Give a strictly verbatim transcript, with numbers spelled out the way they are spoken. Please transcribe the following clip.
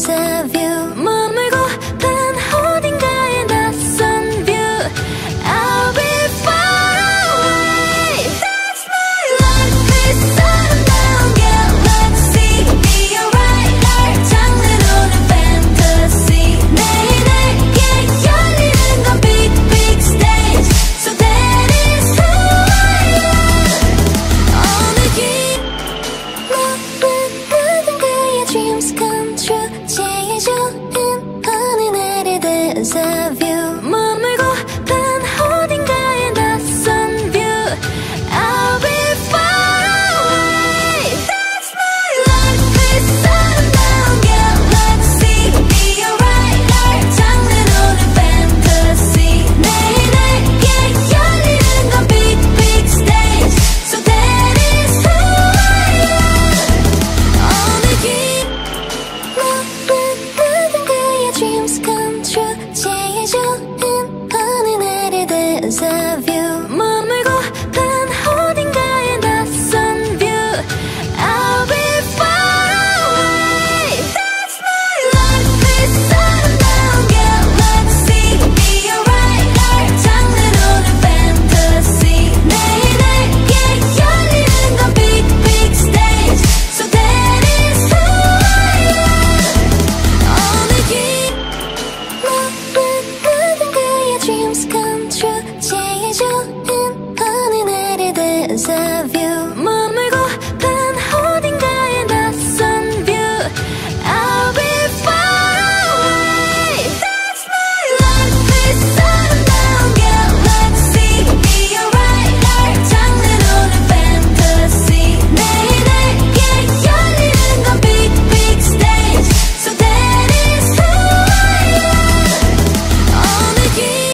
deja vu. 머물고픈 어딘가의 낯선 view. I'll be far away. That's my life. This sundown galaxy. Be alright. 날 장르로는 fantasy. 내일에게 열리는 건 big big stage. So that is who I am. 오늘 긴 모든 그의 dreams come true. 제일 좋은 어느 날의 deja vu. 머물고픈 어딘가의 낯선 view. I'll be far away. That's my life. This sundown galaxy. Be alright. 날 장르로는 fantasy. 내일에게 열리는 건 big big stage. So that is who I am. 오늘 긴 모든 그의 dreams come true. 제일 좋은 어느 날의 deja vu. 머물고픈 어딘가의 낯선 view. I'll be far away. That's my life. This sundown galaxy. Be alright. 날 장르로는 fantasy. 내일에게 열리는 건 big big stage. So that is who I am. 오늘 긴 모든 그의 dreams come true. 제일 좋은 어느 날의 deja vu.